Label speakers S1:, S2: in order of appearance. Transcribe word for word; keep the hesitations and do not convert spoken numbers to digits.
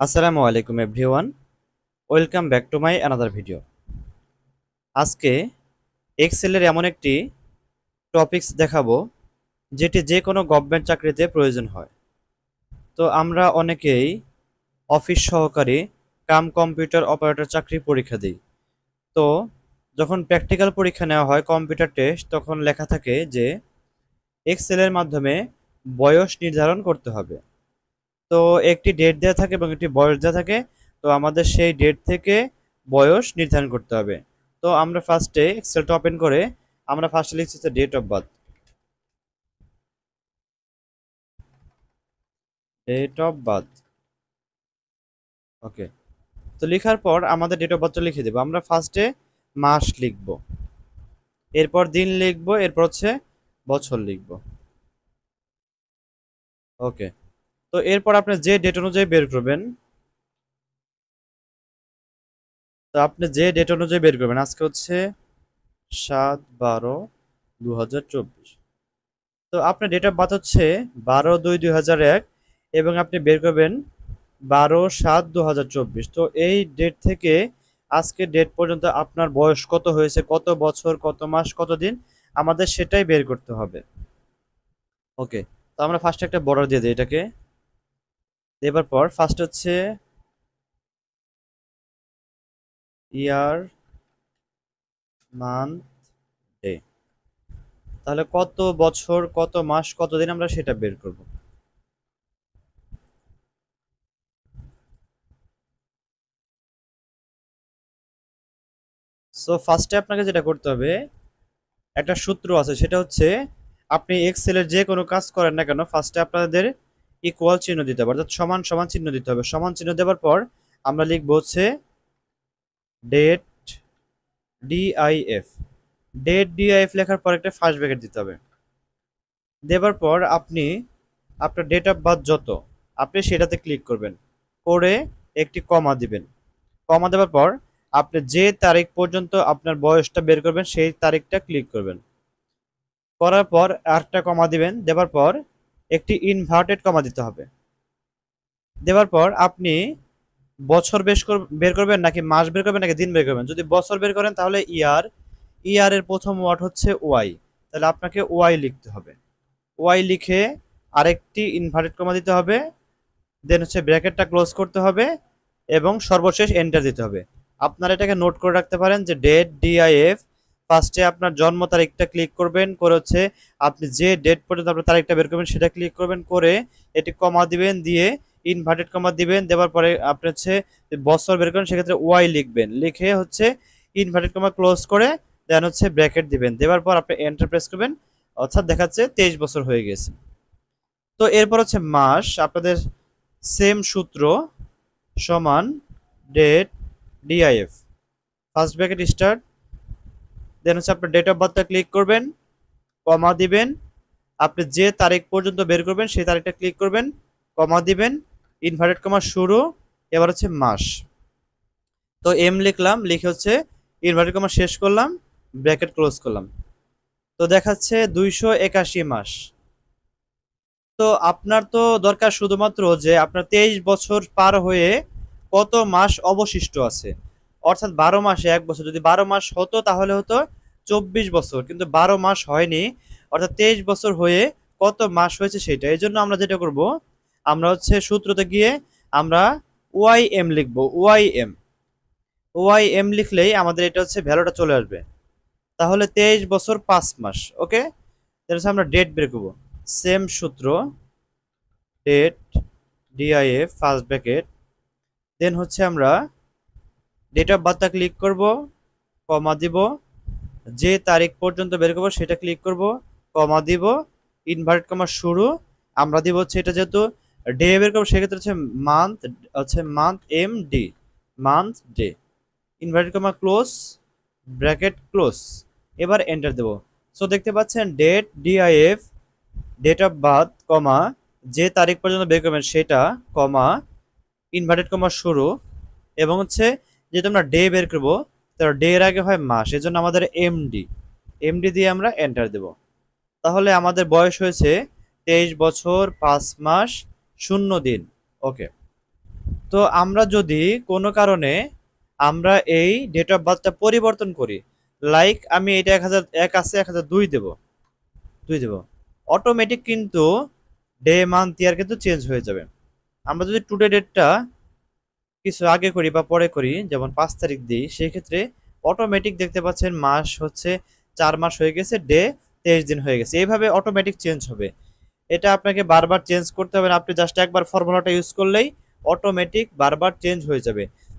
S1: আসসালামু আলাইকুম everyone, welcome back to my another video. আজকে এক্সেলের এমন একটি টপিকস দেখাবো যেটি যে কোনো গভর্নমেন্ট চাকরিতে প্রয়োজন হয়। তো আমরা অনেকেই অফিস সহকারী কাম কম্পিউটার অপারেটর চাকরি পরীক্ষা দিই। তো যখন প্র্যাকটিক্যাল পরীক্ষা নেওয়া হয় কম্পিউটার টেস্ট, তখন লেখা থাকে যে এক্সেলের মাধ্যমে বয়স নির্ধারণ করতে হবে। তো একটি ডেট দেওয়া থাকে এবং একটি বয়স দেওয়া থাকে। তো আমাদের সেই ডেট থেকে বয়স নির্ধারণ করতে হবে। তো আমরা ফার্স্টে এক্সেলটা ওপেন করে আমরা ফার্স্টে লিখছি date of birth. Date of birth okay. তো লেখার পর আমাদের ডেট অফ বার্থটা লিখে দেবো। আমরা ফার্স্টে মাস লিখব, এরপর দিন লিখব, এরপর হচ্ছে বছর লিখব। ওকে। তো এরপর আপনি যে ডেট অনুযায়ী বের করবেন, তো আপনি যে ডেট অনুযায়ী বের করবেন, আজকে হচ্ছে সাত বারো দু হাজার চব্বিশ। তো আপনার ডেট অফ বার্থ হচ্ছে বারো দুই দুই হাজার এক এবং আপনি বের করবেন বারো সাত দু হাজার চব্বিশ। তো এই ডেট থেকে আজকের ডেট পর্যন্ত আপনার বয়স কত হয়েছে, কত বছর, কত মাস, কত দিন, আমাদের সেটাই বের করতে হবে। ওকে। তো আমরা ফার্স্টে একটা বর্ডার দিয়ে দিই এটাকে। দেবার পর ফার্স্ট হচ্ছে ইয়ার, মান্থ, ডে। তাহলে কত বছর, কত মাস, কত দিন আমরা সেটা বের করব। সো ফার্স্টে আপনাকে যেটা করতে হবে, একটা সূত্র আছে, সেটা হচ্ছে আপনি এক্সেলের যে কোনো কাজ করেন না কেন ফার্স্টে আপনাদের ইকুয়াল চিহ্ন দিতে হবে, অর্থাৎ সমান সমান চিহ্ন দিতে হবে। সমান চিহ্ন দেওয়ার পর আমরা লিখবো হচ্ছে ডেট ডিআইএফ। ডেট ডিআইএফ লেখার পর একটা ফার্স্ট ব্র্যাকেট দিতে হবে। দেবার পর আপনি আপনার ডেট অফ বার্থ যত, আপনি সেটাতে ক্লিক করবেন, করে একটি কমা দিবেন। কমা দেওয়ার পর আপনি যে তারিখ পর্যন্ত আপনার বয়সটা বের করবেন সেই তারিখটা ক্লিক করবেন। করার পর আরেকটা কমা দিবেন, দেওয়ার পর একটি ইনভার্টেড কমা দিতে হবে। দেওয়ার পর আপনি বছর বেশ বের করবেন নাকি মাস বের করবেন নাকি দিন বের করবেন। যদি বছর বের করেন তাহলে ইয়ার, ইয়ারের প্রথম ওয়ার্ড হচ্ছে ওয়াই, তাহলে আপনাকে ওয়াই লিখতে হবে। ওয়াই লিখে আরেকটি ইনভার্টেড কমা দিতে হবে, দেন হচ্ছে ব্র্যাকেটটা ক্লোজ করতে হবে এবং সর্বশেষ এন্টার দিতে হবে। আপনারা এটাকে নোট করে রাখতে পারেন যে ডেট ডিআইএফ, ফার্স্টে আপনার জন্ম তারিখটা ক্লিক করবেন, করে হচ্ছে আপনি যে ডেট পর্যন্ত আপনার তারিখটা বের করবেন সেটা ক্লিক করবেন, করে এটি কমা দিবেন, দিয়ে ইনভার্টেড কমা দিবেন। দেওয়ার পরে আপনি হচ্ছে বছর বের করেন সেক্ষেত্রে ওয়াই লিখবেন, লিখে হচ্ছে ইনভার্টেড কমা ক্লোজ করে দেন হচ্ছে ব্র্যাকেট দিবেন। দেওয়ার পর আপনি এন্টার প্রেস করবেন, অর্থাৎ দেখাচ্ছে তেইশ বছর হয়ে গেছে। তো এরপর হচ্ছে মাস, আপনাদের সেম সূত্র, সমান date DIF, first bracket start, then হচ্ছে আপনার ডেট অফ বার্থটা ক্লিক করবেন, কমা দিবেন, আপনি যে তারিখ পর্যন্ত বের করবেন সেই তারিখটা ক্লিক করবেন, কমা দিবেন, ইনভার্টেড কমা শুরু, এবার হচ্ছে মাস। তো এম লিখলাম, লিখে হচ্ছে ইনভার্টেড কমা শেষ করলাম, ব্র্যাকেট ক্লোজ করলাম। তো দেখাচ্ছে দুইশো একাশি মাস। তো আপনার তো দরকার শুধুমাত্র যে আপনার তেইশ বছর পার হয়ে কত মাস অবশিষ্ট আছে, অর্থাৎ বারো মাসে এক বছর। যদি বারো মাস হতো তাহলে হতো চব্বিশ বছর, কিন্তু বারো মাস হয়নি, অর্থাৎ তেইশ বছর হয়ে কত মাস হয়েছে সেটা। এই জন্য আমরা যেটা করব, আমরা হচ্ছে সূত্রতে গিয়ে আমরা ওয়াই এম লিখবো। ওয়াই এম, ওয়াই এম লিখলেই আমাদের এটা হচ্ছে ভ্যালুটা চলে আসবে। তাহলে তেইশ বছর পাঁচ মাস। ওকে। তাহলে আমরা ডেট বের করবো, সেম সূত্র, date DIF first bracket, then হচ্ছে আমরা ডেট অফ বার্থটা ক্লিক করব, কমা দিব, যে তারিখ পর্যন্ত বের করবো সেটা ক্লিক করব, কমা দিব, ইনভার্টেড কমা শুরু, আমরা দিব হচ্ছে এটা যেহেতু ডে বের করবো সেক্ষেত্রে হচ্ছে মান্থ, হচ্ছে month M D, month day, inverted comma close, bracket close, এবার এন্টার দেব। সো দেখতে পাচ্ছেন date DIF, date of birth, comma যে তারিখ পর্যন্ত বের করবেন সেটা, কমা ইনভার্টেড কমা শুরু, এবং হচ্ছে যেহেতু আমরা ডে বের করবো তার ডে এর আগে হয় মাস, এজন্য আমাদের এমডি, এমডি দিয়ে আমরা এন্টার দেব। তাহলে আমাদের বয়স হয়েছে তেইশ বছর পাঁচ মাস শূন্য দিন। ওকে। তো আমরা যদি কোনো কারণে আমরা এই ডেট অফ বার্থটা পরিবর্তন করি, লাইক আমি এটা এক হাজার এক আছে এক হাজার দুই দেবো, দুই দেবো, অটোমেটিক কিন্তু ডে মান্থ ইয়ার কিন্তু চেঞ্জ হয়ে যাবে। আমরা যদি টুডে ডেটটা কিছু আগে করি বা পরে করি, যেমন পাঁচ তারিখ দিই, সেই ক্ষেত্রে অটোমেটিক দেখতে পাচ্ছেন মাস হচ্ছে চার মাস হয়ে গেছে, ডে তেইশ দিন হয়ে গেছে, এইভাবে অটোমেটিক চেঞ্জ হবে। এটা আপনাকে বারবার চেঞ্জ করতে হবে না, আপনি জাস্ট একবার ফর্মুলাটা ইউজ করলেই অটোমেটিক বারবার চেঞ্জ হয়ে যাবে।